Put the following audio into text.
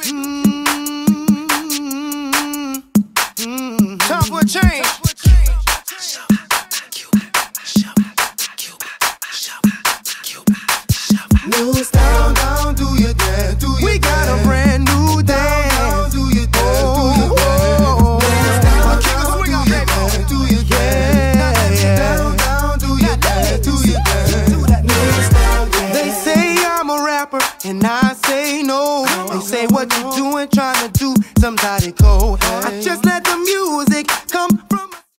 Time for a change. New style, down, do your dance, do your We got a dance. brand new dance. Down, do your dance, do your dance. Down, Kick a swing out, do your baby. dance, do your dance. Down, do your dance, do your dance. New style, yeah. They say I'm a rapper, and I say no. They say what you doing, trying to do somebody cold.